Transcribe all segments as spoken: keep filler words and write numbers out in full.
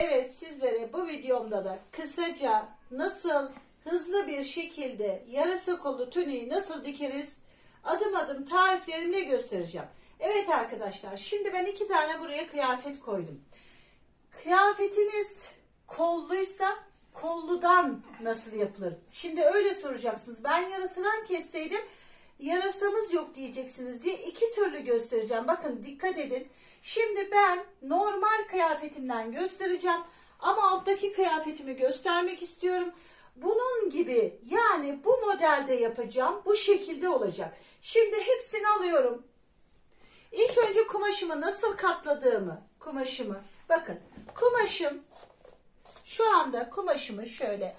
Evet, sizlere bu videomda da kısaca nasıl hızlı bir şekilde yarasa kolu tuniği nasıl dikeriz adım adım tariflerimle göstereceğim. Evet arkadaşlar, şimdi ben iki tane buraya kıyafet koydum. Kıyafetiniz kolluysa kolludan nasıl yapılır? Şimdi öyle soracaksınız. Ben yarasından kesseydim yarasamız yok diyeceksiniz diye iki türlü göstereceğim. Bakın dikkat edin. Şimdi ben normal kıyafetimden göstereceğim ama alttaki kıyafetimi göstermek istiyorum. Bunun gibi, yani bu modelde yapacağım. Bu şekilde olacak. Şimdi hepsini alıyorum. İlk önce kumaşımı nasıl katladığımı, kumaşımı bakın. Kumaşım şu anda kumaşımı şöyle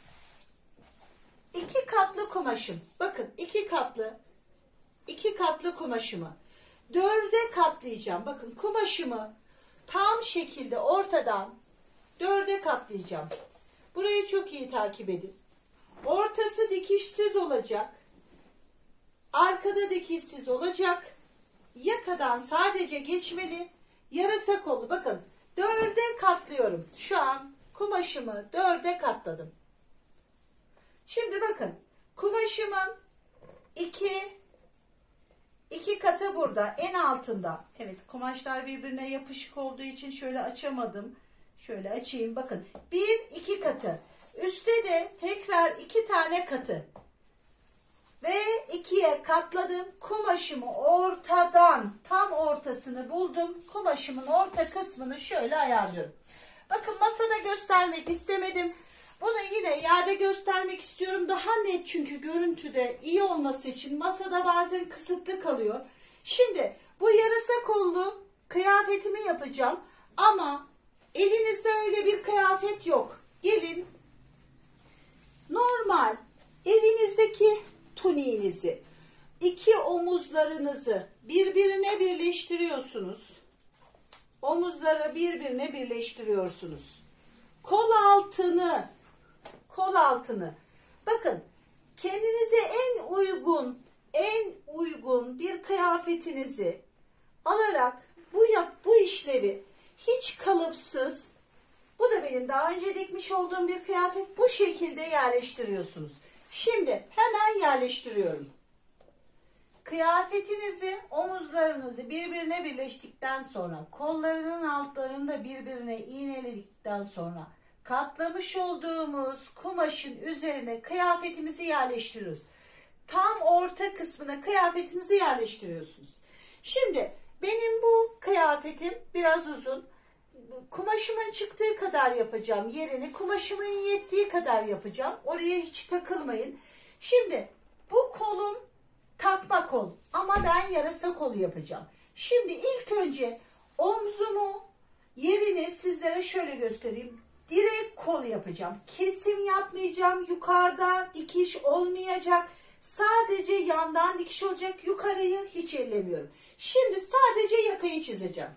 iki katlı kumaşım. Bakın iki katlı iki katlı kumaşımı dörde katlayacağım. Bakın kumaşımı tam şekilde ortadan dörde katlayacağım. Burayı çok iyi takip edin. Ortası dikişsiz olacak. Arkada dikişsiz olacak. Yakadan sadece geçmeli. Yarasa kolu bakın dörde katlıyorum. Şu an kumaşımı dörde katladım. Şimdi bakın kumaşımın iki iki katı burada en altında. Evet, kumaşlar birbirine yapışık olduğu için şöyle açamadım. Şöyle açayım bakın. Bir iki katı. Üstte de tekrar iki tane katı. Ve ikiye katladım. Kumaşımı ortadan tam ortasını buldum. Kumaşımın orta kısmını şöyle ayarlıyorum. Bakın masada göstermek istemedim. Bunu yine yerde göstermek istiyorum. Daha net, çünkü görüntüde iyi olması için masada bazen kısıtlı kalıyor. Şimdi bu yarasa kollu kıyafetimi yapacağım. Ama elinizde öyle bir kıyafet yok. Gelin normal evinizdeki tuniğinizi, iki omuzlarınızı birbirine birleştiriyorsunuz. Omuzları birbirine birleştiriyorsunuz. Kol altını, kol altını. Bakın kendinize en uygun, en uygun bir kıyafetinizi alarak bu yap, bu işlevi hiç kalıpsız. Bu da benim daha önce dikmiş olduğum bir kıyafet. Bu şekilde yerleştiriyorsunuz. Şimdi hemen yerleştiriyorum. Kıyafetinizi, omuzlarınızı birbirine birleştikten sonra, kollarının altlarını da birbirine iğneledikten sonra katlamış olduğumuz kumaşın üzerine kıyafetimizi yerleştiriyoruz. Tam orta kısmına kıyafetinizi yerleştiriyorsunuz. Şimdi benim bu kıyafetim biraz uzun. Kumaşımın çıktığı kadar yapacağım yerini. Kumaşımın yettiği kadar yapacağım. Oraya hiç takılmayın. Şimdi bu kolum takma kol ama ben yarasa kolu yapacağım. Şimdi ilk önce omzumu yerini sizlere şöyle göstereyim. Direkt kol yapacağım. Kesim yapmayacağım. Yukarıda dikiş olmayacak. Sadece yandan dikiş olacak. Yukarıyı hiç ellemiyorum. Şimdi sadece yakayı çizeceğim.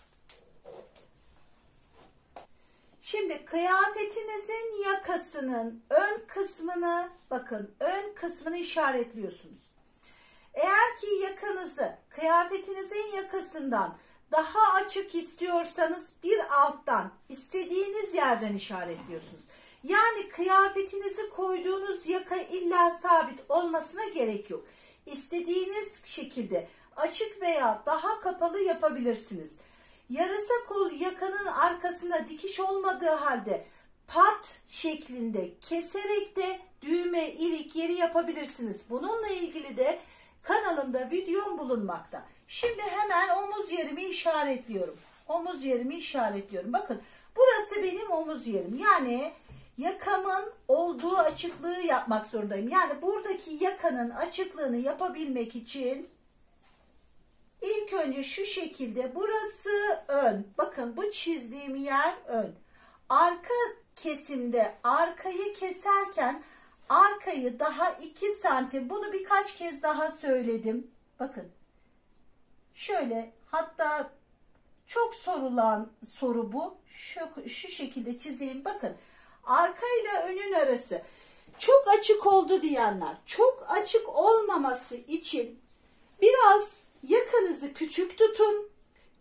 Şimdi kıyafetinizin yakasının ön kısmını, bakın ön kısmını işaretliyorsunuz. Eğer ki yakanızı kıyafetinizin yakasından daha açık istiyorsanız bir alttan istediğiniz yerden işaretliyorsunuz. Yani kıyafetinizi koyduğunuz yaka illa sabit olmasına gerek yok. İstediğiniz şekilde açık veya daha kapalı yapabilirsiniz. Yarasa kol yakanın arkasına dikiş olmadığı halde pat şeklinde keserek de düğme, ilik yeri yapabilirsiniz. Bununla ilgili de kanalımda videom bulunmakta. Şimdi hemen omuz yerimi işaretliyorum. Omuz yerimi işaretliyorum. Bakın burası benim omuz yerim. Yani yakamın olduğu açıklığı yapmak zorundayım. Yani buradaki yakanın açıklığını yapabilmek için İlk önce şu şekilde, burası ön. Bakın bu çizdiğim yer ön. Arka kesimde arkayı keserken arkayı daha iki santim, bunu birkaç kez daha söyledim. Bakın şöyle, hatta çok sorulan soru bu. Şu, şu şekilde çizeyim. Bakın arkayla önün arası çok açık oldu diyenler, çok açık olmaması için biraz yakanızı küçük tutun.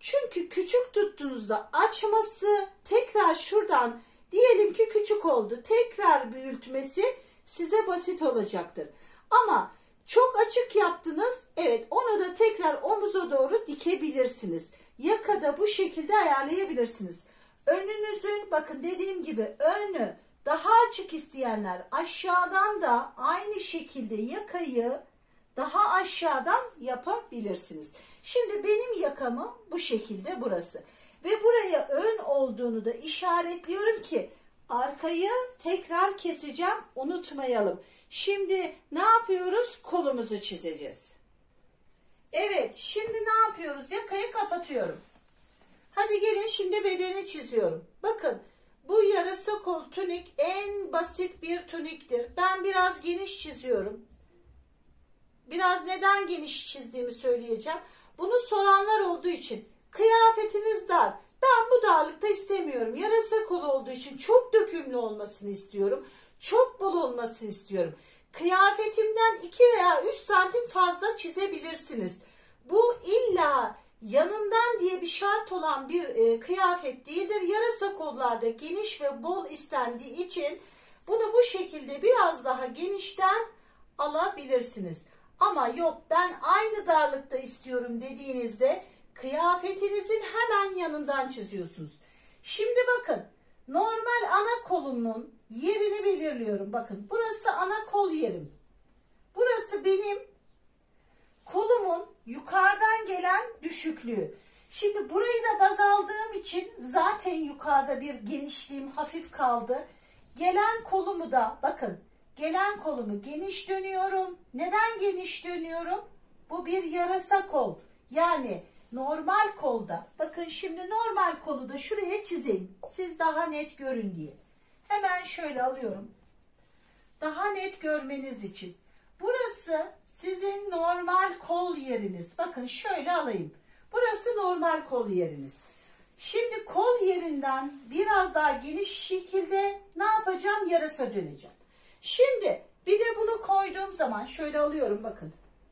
Çünkü küçük tuttuğunuzda açması tekrar şuradan diyelim ki küçük oldu. Tekrar büyütmesi size basit olacaktır. Ama çok açık yaptınız. Evet, onu da tekrar omuza doğru dikebilirsiniz. Yakada bu şekilde ayarlayabilirsiniz. Önünüzün bakın dediğim gibi önü daha açık isteyenler aşağıdan da aynı şekilde yakayı daha aşağıdan yapabilirsiniz. Şimdi benim yakamı bu şekilde burası. Ve buraya ön olduğunu da işaretliyorum ki arkayı tekrar keseceğim, unutmayalım. Şimdi ne yapıyoruz? Kolumuzu çizeceğiz. Evet, şimdi ne yapıyoruz? Yakayı kapatıyorum. Hadi gelin şimdi bedeni çiziyorum. Bakın bu yarasa kol tunik en basit bir tuniktir. Ben biraz geniş çiziyorum. Biraz neden geniş çizdiğimi söyleyeceğim. Bunu soranlar olduğu için. Kıyafetiniz dar. Ben bu darlıkta istemiyorum. Yarasa kol olduğu için çok dökümlü olmasını istiyorum. Çok bol olmasını istiyorum. Kıyafetimden iki veya üç santim fazla çizebilirsiniz. Bu illa yanından diye bir şart olan bir e, kıyafet değildir. Yarasa kollarda geniş ve bol istendiği için bunu bu şekilde biraz daha genişten alabilirsiniz. Ama yok ben aynı darlıkta istiyorum dediğinizde kıyafetinizin hemen yanından çiziyorsunuz. Şimdi bakın normal ana kolumun yerini belirliyorum. Bakın burası ana kol yerim. Burası benim kolumun yukarıdan gelen düşüklüğü. Şimdi burayı da baz aldığım için zaten yukarıda bir genişliğim hafif kaldı. Gelen kolumu da bakın gelen kolumu geniş dönüyorum. Neden geniş dönüyorum? Bu bir yarasa kol. Yani normal kolda. Bakın şimdi normal kolu da şuraya çizeyim. Siz daha net görün diye. Hemen şöyle alıyorum. Daha net görmeniz için. Burası sizin normal kol yeriniz. Bakın şöyle alayım. Burası normal kol yeriniz. Şimdi kol yerinden biraz daha geniş şekilde ne yapacağım? Yarasa döneceğim. Şimdi bir de bunu koyduğum zaman şöyle alıyorum bakın.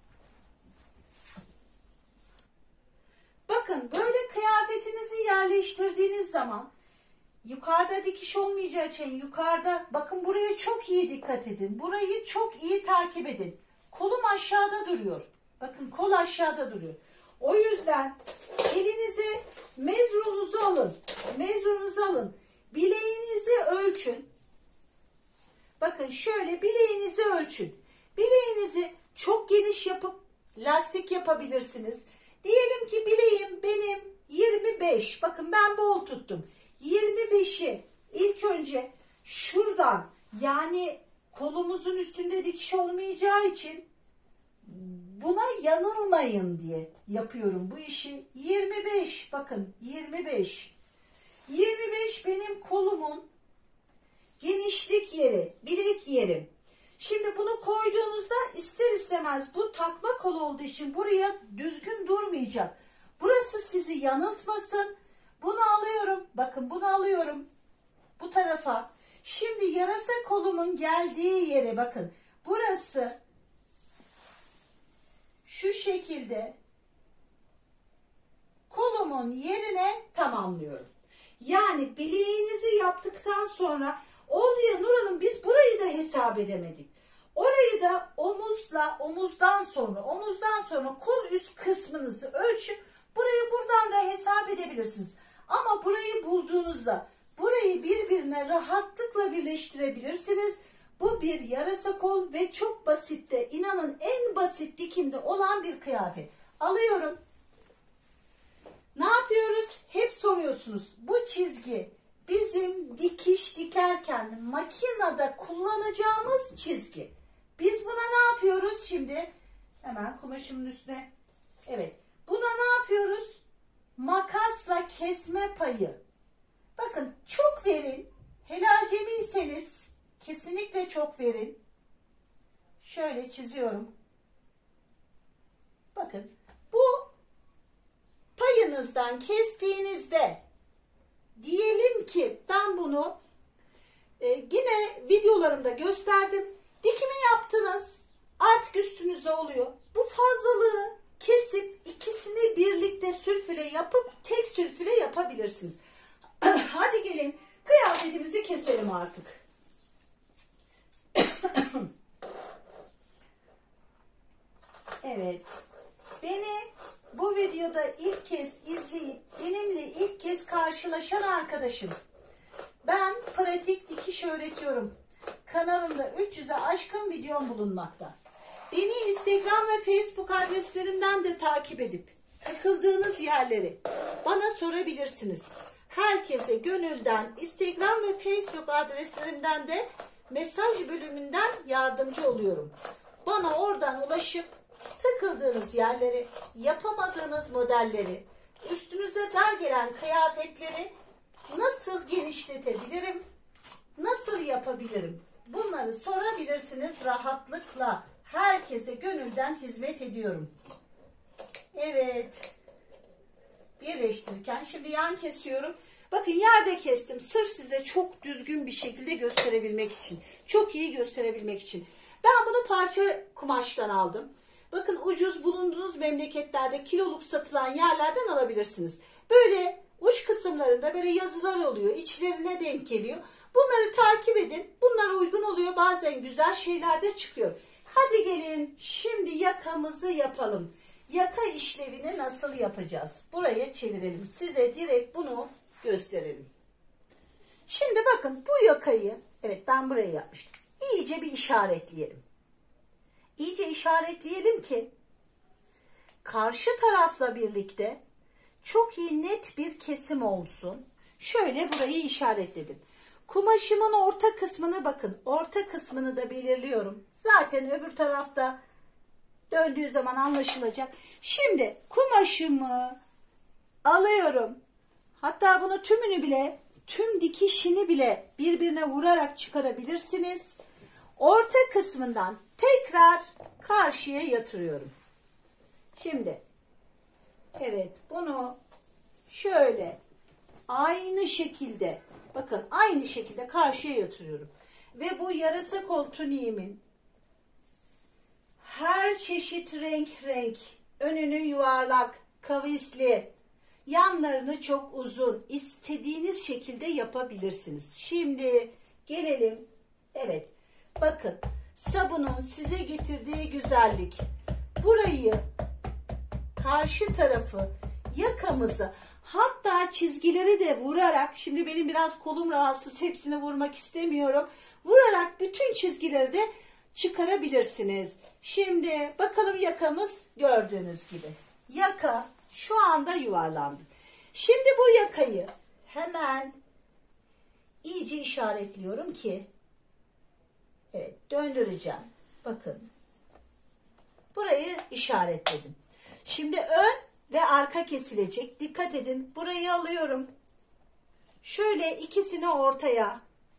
Bakın böyle kıyafetinizi yerleştirdiğiniz zaman yukarıda dikiş olmayacağı için yukarıda bakın buraya çok iyi dikkat edin. Burayı çok iyi takip edin. Kolum aşağıda duruyor. Bakın kol aşağıda duruyor. O yüzden elinize mezrunuzu alın. Mezrunuzu alın. Bileğinizi ölçün. Bakın şöyle bileğinizi ölçün. Bileğinizi çok geniş yapıp lastik yapabilirsiniz. Diyelim ki bileğim benim yirmi beş. Bakın ben bol tuttum. yirmi beşi ilk önce şuradan yani kolumuzun üstünde dikiş olmayacağı için buna yanılmayın diye yapıyorum bu işi. yirmi beş bakın yirmi beş. yirmi beş benim kolumun genişlik yeri, bilek yerim. Şimdi bunu koyduğunuzda ister istemez bu takma kol olduğu için buraya düzgün durmayacak. Burası sizi yanıltmasın. Bunu alıyorum. Bakın bunu alıyorum. Bu tarafa. Şimdi yarasa kolumun geldiği yere bakın. Burası şu şekilde kolumun yerine tamamlıyorum. Yani bileğinizi yaptıktan sonra oldu ya Nur Hanım biz burayı da hesap edemedik. Orayı da omuzla omuzdan sonra omuzdan sonra kol üst kısmınızı ölçüp burayı buradan da hesap edebilirsiniz. Ama burayı bulduğunuzda burayı birbirine rahatlıkla birleştirebilirsiniz. Bu bir yarasa kol ve çok basitte inanın en basit dikimde olan bir kıyafet. Alıyorum. Ne yapıyoruz? Hep soruyorsunuz. Bu çizgi bizim dikiş dikerken makinede kullanacağımız çizgi. Biz buna ne yapıyoruz şimdi? Hemen kumaşımın üstüne. Evet. Buna ne yapıyoruz? Makasla kesme payı. Bakın çok verin. Hele acemiyseniz kesinlikle çok verin. Şöyle çiziyorum. Bakın bu payınızdan kestiğinizde diyelim ki ben bunu e, yine videolarımda gösterdim. Dikimi yaptınız. Artık üstünüze oluyor. Bu fazlalığı kesip ikisini birlikte sülfüle yapıp tek sülfüle yapabilirsiniz. Hadi gelin kıyafetimizi keselim artık. Evet. Beni bu videoda ilk kez izleyip benimle ilk kez karşılaşan arkadaşım. Ben pratik dikiş öğretiyorum. Kanalımda üç yüze aşkın videom bulunmakta. Beni Instagram ve Facebook adreslerimden de takip edip takıldığınız yerleri bana sorabilirsiniz. Herkese gönülden Instagram ve Facebook adreslerimden de mesaj bölümünden yardımcı oluyorum. Bana oradan ulaşıp takıldığınız yerleri, yapamadığınız modelleri, üstünüze dar gelen kıyafetleri nasıl genişletebilirim, nasıl yapabilirim? Bunları sorabilirsiniz rahatlıkla. Herkese gönülden hizmet ediyorum. Evet. Birleştirirken şimdi yan kesiyorum. Bakın yerde kestim. Sırf size çok düzgün bir şekilde gösterebilmek için. Çok iyi gösterebilmek için. Ben bunu parça kumaştan aldım. Bakın ucuz bulunduğunuz memleketlerde kiloluk satılan yerlerden alabilirsiniz. Böyle uç kısımlarında böyle yazılar oluyor. İçlerine denk geliyor. Bunları takip edin. Bunlar uygun oluyor. Bazen güzel şeyler de çıkıyor. Hadi gelin şimdi yakamızı yapalım. Yaka işlevini nasıl yapacağız? Buraya çevirelim. Size direkt bunu gösterelim. Şimdi bakın bu yakayı, evet ben buraya yapmıştım. İyice bir işaretleyelim. İyice işaretleyelim ki karşı tarafla birlikte çok iyi net bir kesim olsun. Şöyle burayı işaretledim. Kumaşımın orta kısmını bakın. Orta kısmını da belirliyorum. Zaten öbür tarafta döndüğü zaman anlaşılacak. Şimdi kumaşımı alıyorum. Hatta bunu tümünü bile, tüm dikişini bile birbirine vurarak çıkarabilirsiniz. Orta kısmından tekrar karşıya yatırıyorum. Şimdi evet bunu şöyle aynı şekilde bakın aynı şekilde karşıya yatırıyorum. Ve bu yarasa kol tuniğimin her çeşit renk renk, önünü yuvarlak, kavisli, yanlarını çok uzun, istediğiniz şekilde yapabilirsiniz. Şimdi gelelim, evet bakın sabunun size getirdiği güzellik. Burayı, karşı tarafı, yakamızı, hatta çizgileri de vurarak, şimdi benim biraz kolum rahatsız, hepsini vurmak istemiyorum. Vurarak bütün çizgileri de çıkarabilirsiniz. Şimdi bakalım yakamız gördüğünüz gibi. Yaka şu anda yuvarlandı. Şimdi bu yakayı hemen iyice işaretliyorum ki evet döndüreceğim. Bakın. Burayı işaretledim. Şimdi ön ve arka kesilecek. Dikkat edin. Burayı alıyorum. Şöyle ikisini ortaya.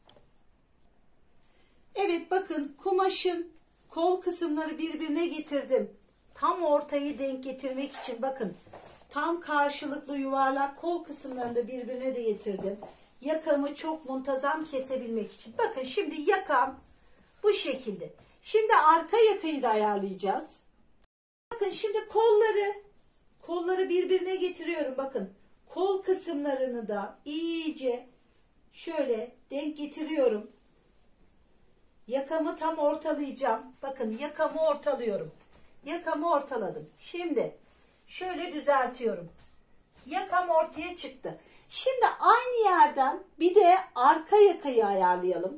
Evet bakın kumaşın kol kısımları birbirine getirdim. Tam ortayı denk getirmek için bakın. Tam karşılıklı yuvarlak kol kısımlarını da birbirine de getirdim. Yakamı çok muntazam kesebilmek için. Bakın şimdi yakam bu şekilde. Şimdi arka yakayı da ayarlayacağız. Bakın şimdi kolları kolları birbirine getiriyorum. Bakın kol kısımlarını da iyice şöyle denk getiriyorum. Yakamı tam ortalayacağım. Bakın yakamı ortalıyorum. Yakamı ortaladım. Şimdi şöyle düzeltiyorum. Yakam ortaya çıktı. Şimdi aynı yerden bir de arka yakayı ayarlayalım.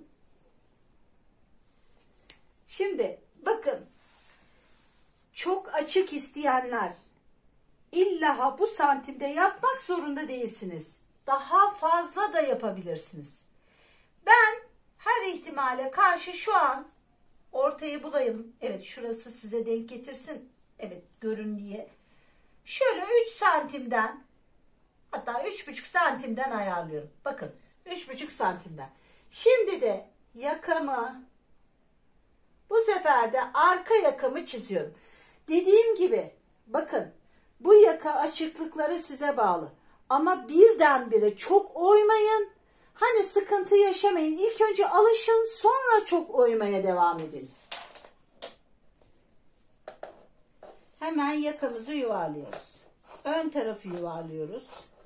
Şimdi bakın çok açık isteyenler illa bu santimde yapmak zorunda değilsiniz. Daha fazla da yapabilirsiniz. Ben her ihtimale karşı şu an ortayı bulayım. Evet şurası size denk getirsin. Evet görün diye. Şöyle üç santimden hatta üç buçuk santimden ayarlıyorum. Bakın üç buçuk santimden. Şimdi de yakamı bu sefer de arka yakamı çiziyorum. Dediğim gibi bakın bu yaka açıklıkları size bağlı. Ama birdenbire çok oymayın. Hani sıkıntı yaşamayın. İlk önce alışın, sonra çok oymaya devam edin. hemen yakamızı yuvarlıyoruz. Ön tarafı yuvarlıyoruz.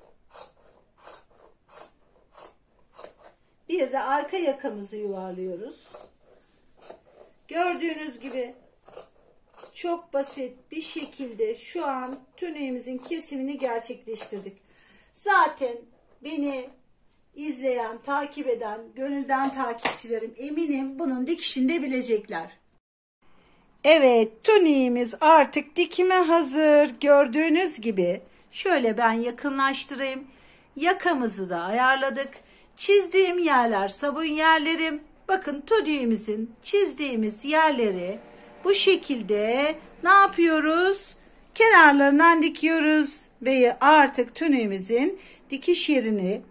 Bir de arka yakamızı yuvarlıyoruz. Gördüğünüz gibi çok basit bir şekilde şu an tuniğimizin kesimini gerçekleştirdik. Zaten beni izleyen, takip eden, gönülden takipçilerim eminim bunun dikişini de bilecekler. Evet, tuniğimiz artık dikime hazır. Gördüğünüz gibi şöyle ben yakınlaştırayım. Yakamızı da ayarladık. Çizdiğim yerler sabun yerlerim. Bakın tuniğimizin çizdiğimiz yerleri bu şekilde ne yapıyoruz? Kenarlarından dikiyoruz ve artık tuniğimizin dikiş yerini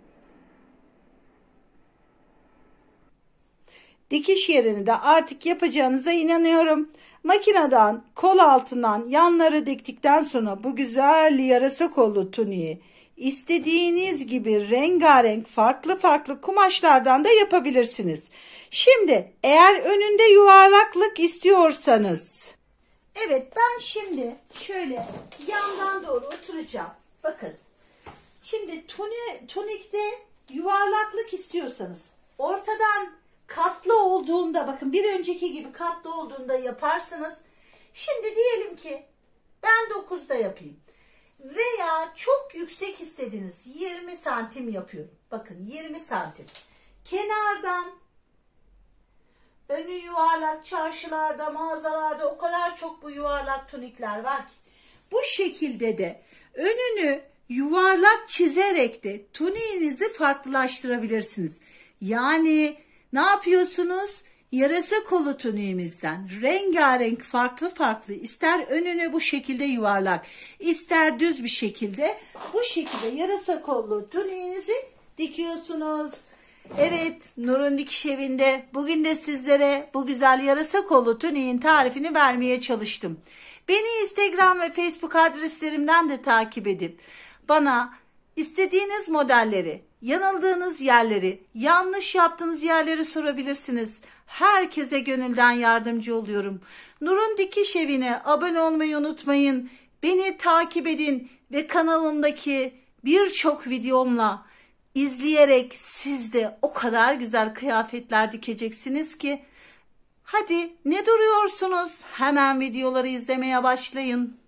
dikiş yerini de artık yapacağınıza inanıyorum. Makineden kol altından yanları diktikten sonra bu güzel yarasa kollu tuniği istediğiniz gibi rengarenk farklı farklı kumaşlardan da yapabilirsiniz. Şimdi eğer önünde yuvarlaklık istiyorsanız, evet ben şimdi şöyle yandan doğru oturacağım. Bakın şimdi tuni, tunikte yuvarlaklık istiyorsanız ortadan katlı olduğunda, bakın bir önceki gibi katlı olduğunda yaparsınız. Şimdi diyelim ki ben dokuzda yapayım. Veya çok yüksek istediniz. yirmi santim yapıyorum. Bakın yirmi santim. Kenardan önü yuvarlak çarşılarda, mağazalarda o kadar çok bu yuvarlak tunikler var ki. Bu şekilde de önünü yuvarlak çizerek de tuniğinizi farklılaştırabilirsiniz. Yani ne yapıyorsunuz? Yarasa kolu tuniğimizden rengarenk farklı farklı, ister önünü bu şekilde yuvarlak, ister düz bir şekilde bu şekilde yarasa kollu tuniğinizi dikiyorsunuz. Evet, Nur'un Dikiş Evi'nde bugün de sizlere bu güzel yarasa kollu tuniğin tarifini vermeye çalıştım. Beni Instagram ve Facebook adreslerimden de takip edip bana istediğiniz modelleri, yanıldığınız yerleri, yanlış yaptığınız yerleri sorabilirsiniz. Herkese gönülden yardımcı oluyorum. Nur'un Dikiş Evi'ne abone olmayı unutmayın. Beni takip edin ve kanalımdaki birçok videomla izleyerek siz de o kadar güzel kıyafetler dikeceksiniz ki. Hadi ne duruyorsunuz? Hemen videoları izlemeye başlayın.